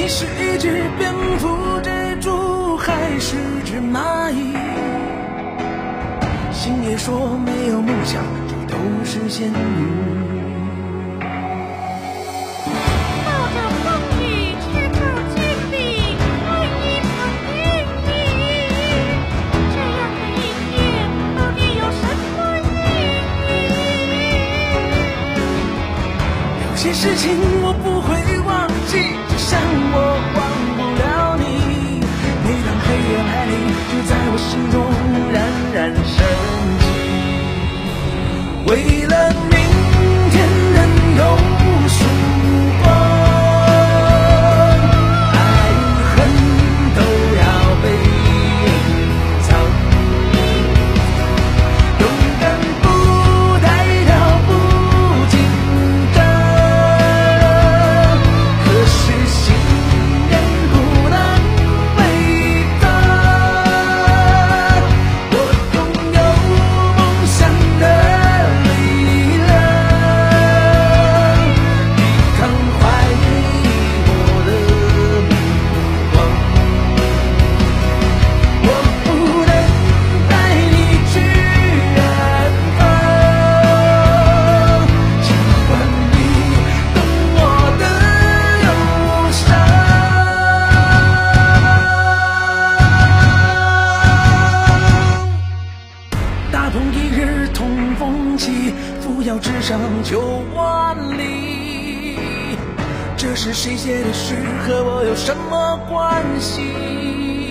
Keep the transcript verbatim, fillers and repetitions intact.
你是一只蝙蝠、蜘蛛还是只蚂蚁？星爷说没有梦想就都是仙女。 冒着风雨去走千里，为你跑千里，这样的一天到底有什么意义？ 有些事情我不会忘记，就像我忘不了你。每当黑夜来临，就在我心中冉冉升起。为了明天能有曙光，爱与恨都要被隐藏。勇敢不代表不紧张，可是信念不能违抗。我拥有梦想的力量，抵抗怀疑我的目光。我不能带你去远方，尽管你懂我的忧伤。大风一日痛风起，扶摇直上九万里。这是谁写的诗，和我有什么关系？